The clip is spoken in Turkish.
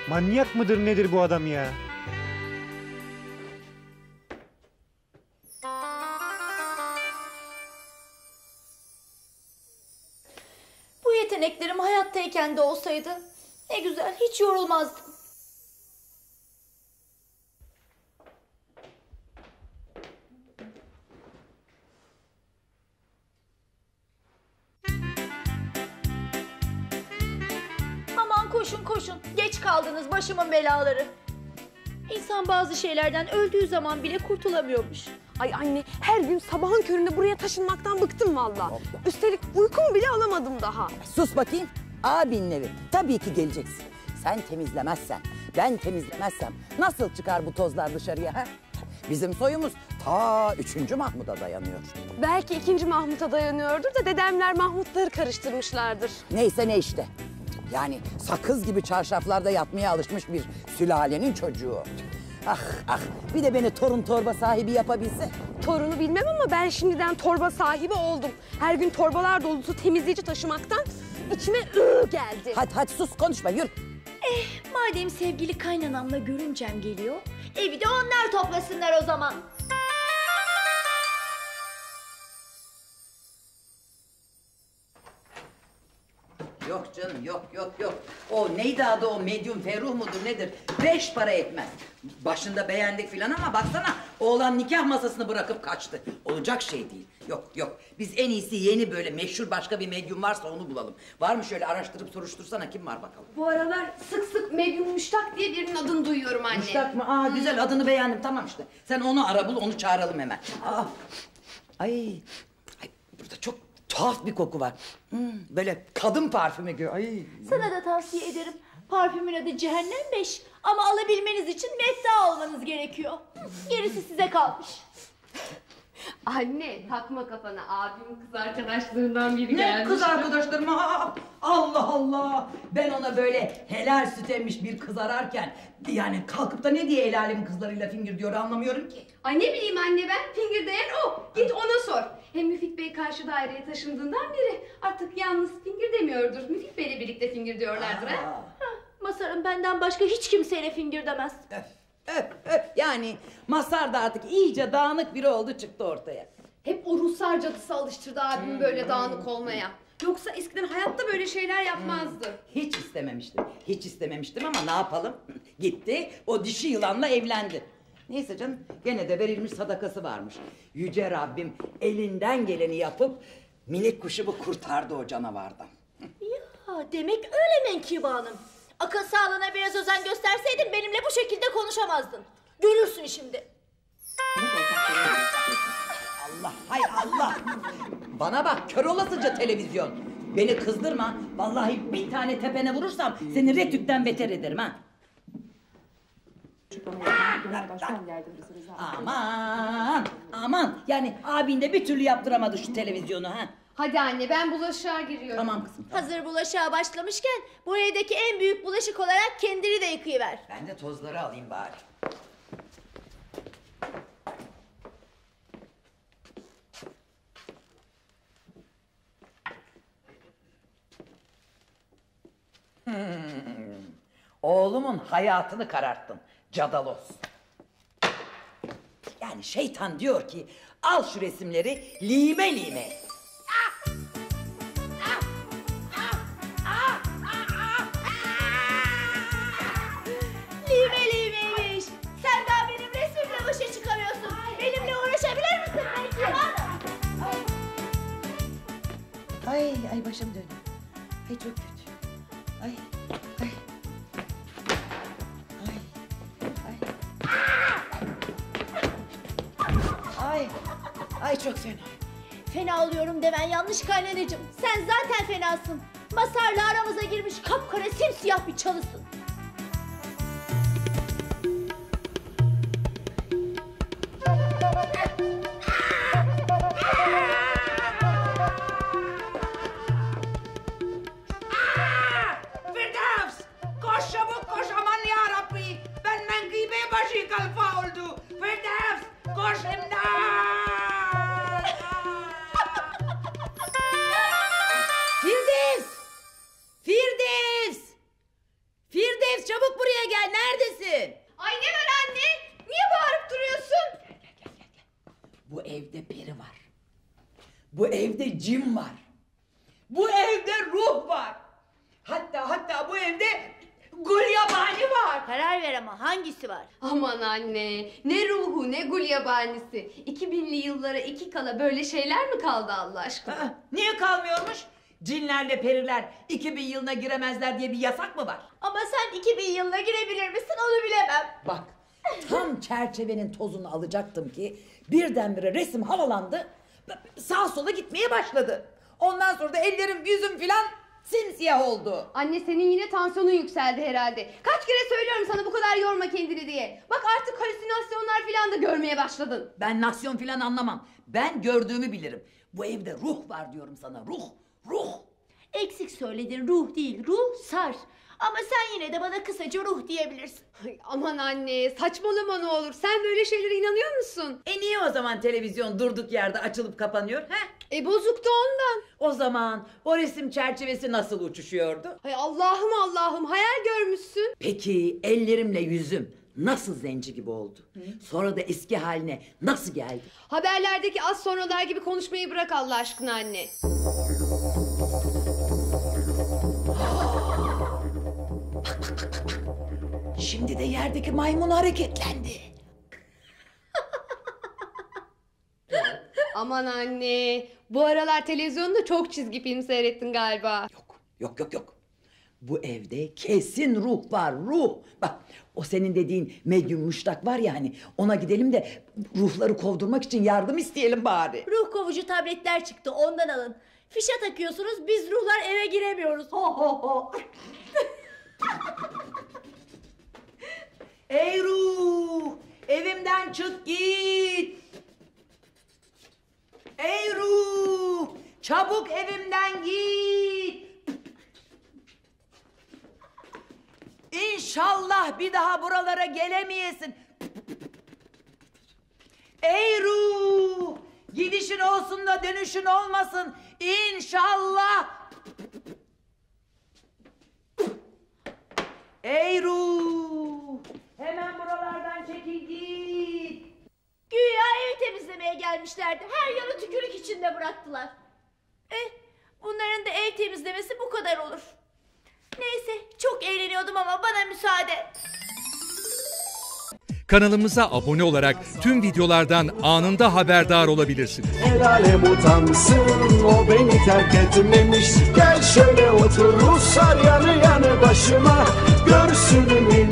Manyak mıdır nedir bu adam ya? Bu yeteneklerim hayattayken de olsaydı ne güzel, hiç yorulmazdım. Aman koşun koşun, geç kaldınız başımın belaları. İnsan bazı şeylerden öldüğü zaman bile kurtulamıyormuş. Ay anne, her gün sabahın köründe buraya taşınmaktan bıktım valla. Üstelik uykumu bile alamadım daha. Sus bakayım. Abinin evi. Tabii ki geleceksin. Sen temizlemezsen, ben temizlemezsem nasıl çıkar bu tozlar dışarıya ha? Bizim soyumuz ta 3. Mahmud'a dayanıyor. Belki 2. Mahmut'a dayanıyordur da dedemler Mahmutları karıştırmışlardır. Neyse ne işte. Yani sakız gibi çarşaflarda yatmaya alışmış bir sülalenin çocuğu. Ah ah, bir de beni torun torba sahibi yapabilse. Torunu bilmem ama ben şimdiden torba sahibi oldum. Her gün torbalar dolusu temizleyici taşımaktan içime geldi. Hadi sus, konuşma, yürü. Madem sevgili kaynanamla görümcem geliyor, evi de onlar toplasınlar o zaman. Yok canım, yok. O neydi adı, o medyum Ferruh mudur nedir? 5 para etmez. Başında beğendik filan ama baksana, oğlan nikah masasını bırakıp kaçtı. Olacak şey değil. Yok. Biz en iyisi yeni böyle meşhur başka bir medyum varsa onu bulalım. Var mı, şöyle araştırıp soruştursana, kim var bakalım. Bu aralar sık sık medyum Müştak diye birinin adını duyuyorum anne. Müştak mı? Aa güzel, adını beğendim, tamam işte. Sen onu ara bul, onu çağıralım hemen. Ay, burada çok tuhaf bir koku var. Böyle kadın parfümü gibi. Ay. Sana da tavsiye ederim. Parfümün adı Cehennem 5 ama alabilmeniz için mefta olmanız gerekiyor. Gerisi size kalmış. Anne takma kafana, abimin kız arkadaşlarından biri Ne gelmiş. kız arkadaşlarım? Allah Allah! Ben ona böyle helal süt emmiş bir kız ararken... ...yani kalkıp da ne diye el alemin kızlarıyla fingir diyor anlamıyorum ki. Ay ne bileyim anne, ben fingir diyen o. Git ona sor. Hem Müfit Bey karşı daireye taşındığından beri artık yalnız fingir demiyordur. Müfit Bey'le birlikte fingir diyorlardır ha. Masarım benden başka hiç kimseyle fingir demez. Öf. Yani Mazhar da artık iyice dağınık biri oldu, çıktı ortaya. Hep o Ruslar cadısı alıştırdı abimi böyle dağınık olmaya. Yoksa eskiden hayatta böyle şeyler yapmazdı. Hiç istememiştim ama ne yapalım? Gitti, o dişi yılanla evlendi. Neyse canım, gene de verilmiş sadakası varmış. Yüce Rabbim elinden geleni yapıp minik kuşumu kurtardı o canavardan. Ya demek öyle Menkibe Hanım. Akıl sağlığına biraz özen gösterseydin benimle bu şekilde konuşamazdın. Görürsün şimdi. Allah, hay Allah! Bana bak, kör olasıca televizyon. Beni kızdırma. Vallahi bir tane tepene vurursam seni Retük'ten beter ederim ha. Aman. Yani abin de bir türlü yaptıramadı şu televizyonu ha. Hadi anne, ben bulaşığa giriyorum. Tamam kızım. Tamam. Hazır bulaşığa başlamışken bu evdeki en büyük bulaşık olarak kendini de yıkayıver. Ben de tozları alayım bari. Oğlumun hayatını kararttın Cadalos. Yani şeytan diyor ki al şu resimleri lime lime. Limeymiş. Sen daha benim resmimle başa çıkamıyorsun. Benimle uğraşabilir misin belki? Ay başım dönüyor. Ay çok kötü. Ay çok fena. Fena oluyorum demen yanlış kaynanacığım. Sen zaten fenasın. Masarla aramıza girmiş kapkara simsiyah bir çalısın. Firdevs! Koş çabuk koş, aman yarabbi! Ben Menkibe başı kalfa oldu! Firdevs! Koş imdat! Firdevs! evde cin var. Bu evde ruh var. Hatta bu evde gulyabani var. Karar ver ama hangisi var? Aman anne, ne ruhu ne gulyabanisi. 2000'li yıllara iki kala böyle şeyler mi kaldı Allah aşkına? Aa, niye kalmıyormuş? Cinlerle periler 2000 yılına giremezler diye bir yasak mı var? Ama sen 2000 yılına girebilir misin onu bilemem. Bak, tam çerçevenin tozunu alacaktım ki birdenbire resim havalandı, sağa sola gitmeye başladı. Ondan sonra da ellerim yüzüm filan simsiyah oldu. Anne senin yine tansiyonun yükseldi herhalde. Kaç kere söylüyorum sana bu kadar yorma kendini diye. Bak artık halüsinasyonlar filan da görmeye başladın. Ben nasyon filan anlamam. Ben gördüğümü bilirim. Bu evde ruh var diyorum sana, ruh. Eksik söyledin, ruh değil, ruh sar. Ama sen yine de bana kısaca ruh diyebilirsin. Ay, aman anne saçmalama ne olur. Sen böyle şeylere inanıyor musun? Niye o zaman televizyon durduk yerde açılıp kapanıyor? He? Bozuktu ondan. O zaman o resim çerçevesi nasıl uçuşuyordu? Ay Allah'ım hayal görmüşsün. Peki ellerimle yüzüm nasıl zenci gibi oldu? Sonra da eski haline nasıl geldi? Haberlerdeki az sonralar gibi konuşmayı bırak Allah aşkına anne. Şimdi de yerdeki maymun hareketlendi. Aman anne, bu aralar televizyonda çok çizgi film seyrettin galiba. Yok. Bu evde kesin ruh var, ruh. Bak o senin dediğin medyum müştak var ya hani, ona gidelim de ruhları kovdurmak için yardım isteyelim bari. Ruh kovucu tabletler çıktı, ondan alın. Fişe takıyorsunuz, biz ruhlar eve giremiyoruz. Ho. Ey ruh, evimden çık git. Ey ruh, çabuk evimden git. İnşallah bir daha buralara gelemeyesin. Ey ruh, gidişin olsun da dönüşün olmasın. İnşallah. Ey ruh, hemen buralardan çekil git. Güya evi temizlemeye gelmişlerdi. Her yanı tükürük içinde bıraktılar. Bunların da ev temizlemesi bu kadar olur. Neyse, çok eğleniyordum ama bana müsaade. Kanalımıza abone olarak tüm videolardan anında haberdar olabilirsiniz. El alem utansın, o beni terk etmemiş. Gel şöyle otur Ruslar yanı yanı başıma. Görsün